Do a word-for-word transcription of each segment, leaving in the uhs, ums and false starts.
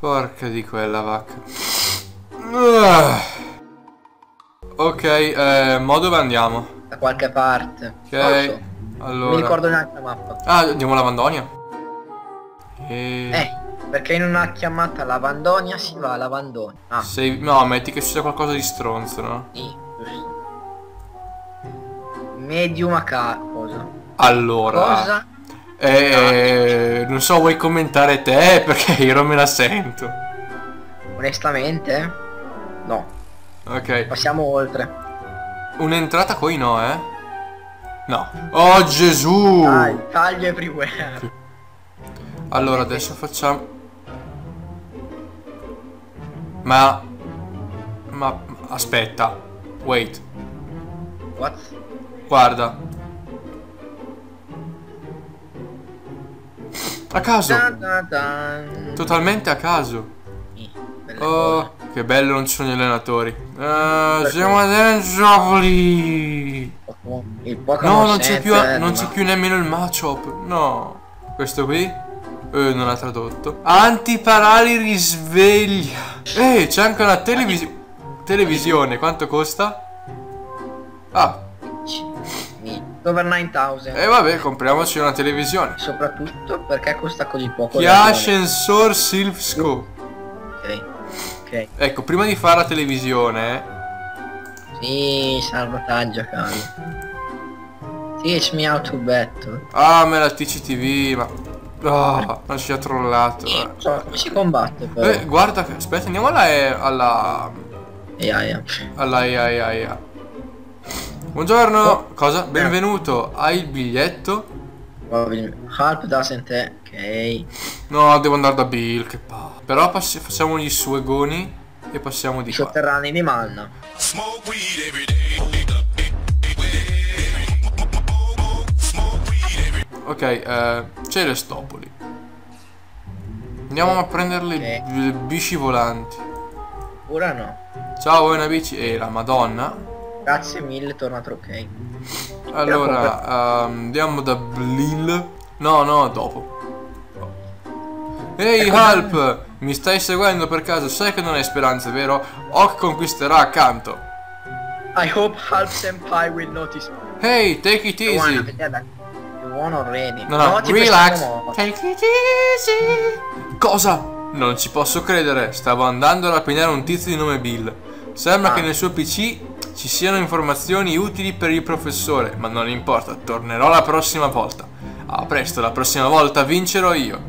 Porca di quella vacca. Uh. Ok, eh, mo dove andiamo? Da qualche parte. Ok, so. allora. Non mi ricordo neanche la mappa. Ah, andiamo a Lavandonia? E... Eh, perché in una chiamata Lavandonia si va a Lavandonia. Ah, Sei... No, metti che ci sia qualcosa di stronzo, no? sì, giusto. Medium a ca... cosa? Allora... Cosa? Eh, non so, vuoi commentare te? Perché io non me la sento. Onestamente? No. Ok. Passiamo oltre. Un'entrata qui no, eh? No. Oh Gesù! Dai, taglio everywhere. Allora, adesso facciamo... Ma... Ma... Aspetta. Wait. What? Guarda. A caso. Dun dun dun. Totalmente a caso. Sì, belle Oh, cose. che bello, non ci sono gli allenatori. Uh, siamo dentro lì. Il Pokémon No, non c'è più, Center, non ma- c'è più nemmeno il Machop. No. Questo qui? Eh, non ha tradotto. Antiparali risveglia. Eh, c'è anche una televisione. Televisione, quanto costa? Ah, Over novemila. e eh, vabbè, compriamoci una televisione. Soprattutto perché costa così poco. Chi da ha buone. ascensor Silph Scope. Ok. Ok. Ecco, prima di fare la televisione, Sì, salvataggio, cavolo. Teach me how to battle. ah, me la T C T V, ma... Oh, non ci ha trollato. Non Eh, so come si combatte però. Eh, guarda, che- aspetta, andiamo alla... alla... Eh, ah, yeah. alla... alla... alla... alla... Buongiorno, Oh. cosa? Benvenuto, hai il biglietto? Help doesn't it? Ok. No, devo andare da Bill, che pa... Però passi- facciamo gli suegoni e passiamo di I qua. sotterranei di Malna. Ok, eh, Celestopoli. Andiamo a prendere le, Ok. le bici volanti. Ora no. Ciao, vuoi una bici? E la madonna. Grazie mille, tornato ok. Allora, ehm, andiamo da Blil. No, no, dopo. Ehi, Ecco, Halp! Mi stai seguendo per caso? Sai che non hai speranze, vero? Hawk conquisterà accanto. I hope Halp Senpai will notice. Hey, take it You wanna easy. vedere da- You won already. No, no, ti relax. facciamo morto. Take it easy. Cosa? Non ci posso credere. Stavo andando a rapinare un tizio di nome Bill. Sembra Ah. che nel suo P C ci siano informazioni utili per il professore, ma non importa, tornerò la prossima volta. A presto, la prossima volta vincerò io.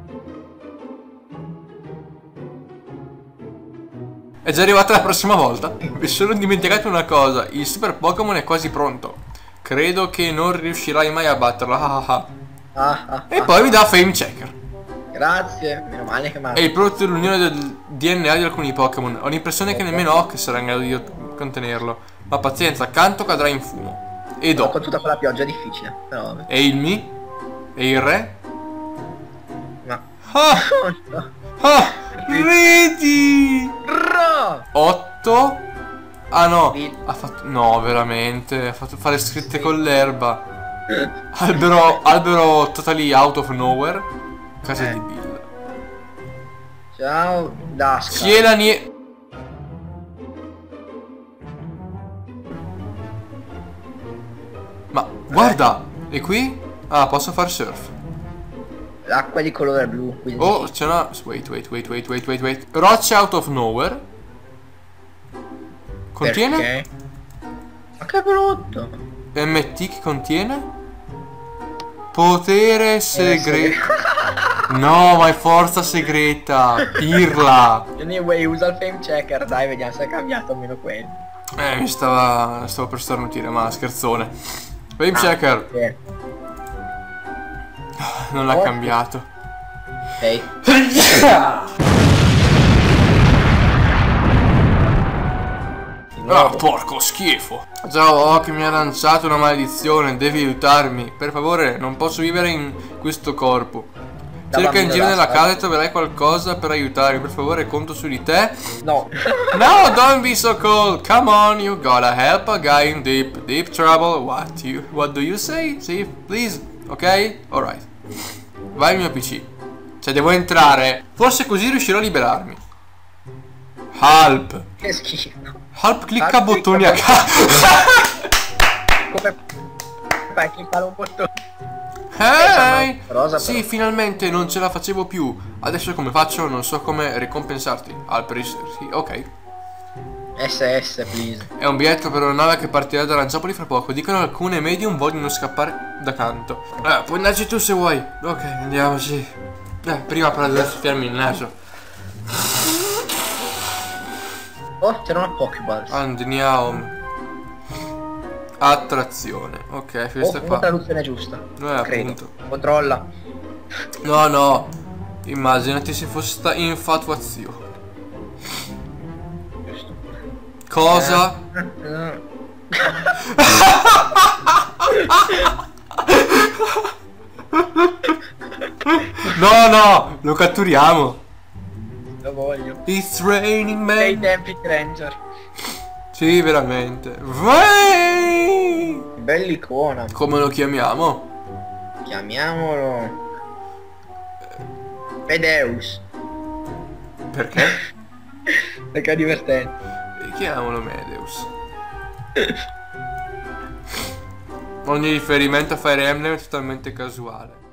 È già arrivata la prossima volta. Mi sono dimenticato una cosa, il super Pokémon è quasi pronto. Credo che non riuscirai mai a batterlo. Ah, ah, ah. Ah, ah, E ah. poi mi dà Fame Checker. Grazie, meno male che mi ha- È il prodotto dell'unione del D N A di alcuni Pokémon. Ho l'impressione che nemmeno Hawk sarà in grado di contenerlo. Ma pazienza, accanto cadrà in fumo. E Ho dopo. con tutta quella pioggia è difficile. Però vabbè. E il Mi? E il Re? Ma... Ah! No. Ah! Ridi! Bro! otto? Ah no, Sì. ha fatto... No, veramente, ha fatto fare scritte con l'erba. Albero, albero totally out of nowhere. Casa Eh. di Bill. Ciao, Daska. Cielanie... Ma guarda, e qui? Ah, posso far surf. L'acqua è di colore blu, quindi... Oh, c'è una... Wait, wait, wait, wait, wait, wait, wait. Roccia out of nowhere. Contiene? Perché? Ma che brutto! M T che contiene? Potere segreto. No, ma è forza segreta. Pirla. Anyway, usa il fame checker, dai, vediamo se è cambiato o meno quello. Eh, mi stava... Stavo per starnutire, ma scherzone. Fame Ah, checker. ok. Non l'ha Oh. cambiato. Ok. Ah, porco schifo. Ciao, Hawk mi ha lanciato una maledizione. Devi aiutarmi. Per favore, non posso vivere in questo corpo. Cerca in giro nella casa e troverai qualcosa per aiutarmi. Per favore, conto su di te. No. No, don't be so cold. Come on, you gotta help a guy in deep, deep trouble. What you, what do you say? See, please. Ok? Alright. Vai al mio P C. Cioè devo entrare. Forse così riuscirò a liberarmi. Help. Che schifo. Help clicca Help, bottoni clicca a caso. Come fai a cliccare un bottone? Hey! Rosa, Sì, però. finalmente non ce la facevo più. Adesso come faccio? Non so come ricompensarti. Help, sì, ok. S S, please. È un biglietto per una nave che partirà da Lanciapoli fra poco. Dicono alcune medium vogliono scappare da canto. Eh, puoi andarci tu se vuoi. Ok, andiamoci. Eh, prima però devo soffiarmi il naso. Oh, c'era una Pokéball. Andiamo. Attrazione. Ok, Oh, questa una qua. traduzione giusta. Eh, Credo. appunto. Controlla. No, no. Immaginati se fosse sta infatuazione. Giusto. Cosa? Eh, No, no, lo catturiamo. Lo voglio. It's raining Dei man. tempi Ranger. Sì, veramente. Vai! Bell'icona. Come lo chiamiamo? Chiamiamolo Medeus. Perché? Perché è divertente. Chiamiamolo Medeus. Ogni riferimento a Fire Emblem è totalmente casuale.